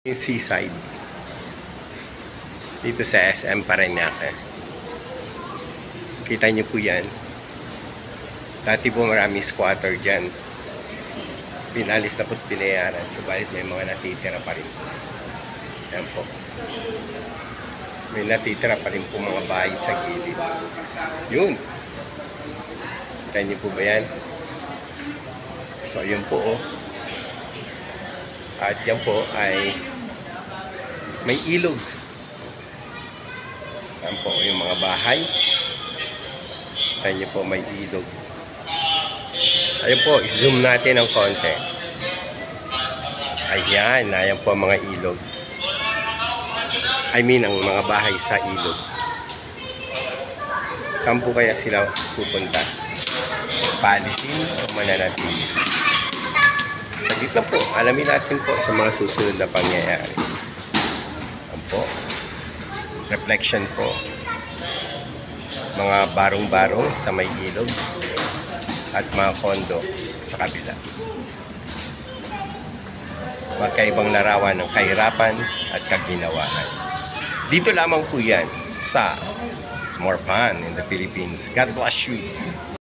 Yung seaside dito sa SM Parañaque. Kita nyo po yan. Dati po marami squatter dyan. Pinalis na po't binayaran. Subalit may mga natitira pa rin. Yan po. May natitira pa rin po mga bahay sa gilid. Yun. Kita nyo po ba yan? So yun po oh. At yan po ay may ilog. Yan po yung mga bahay. Kita nyo po may ilog. Ayun po, i-zoom natin ng konti. Ayan, ayan po ang mga ilog. I mean, ang mga bahay sa ilog. Saan po kaya sila pupunta? Paalisin o mananatili? Saglit lang po, alamin natin po sa mga susunod na pangyayari. Ayan po. Reflection po. Mga barong-barong sa may ilog at mga kondo sa kabila. Magkaibang larawan ng kahirapan at kaginawaan. Dito lamang po yan sa It's More Fun in the Philippines. God bless you.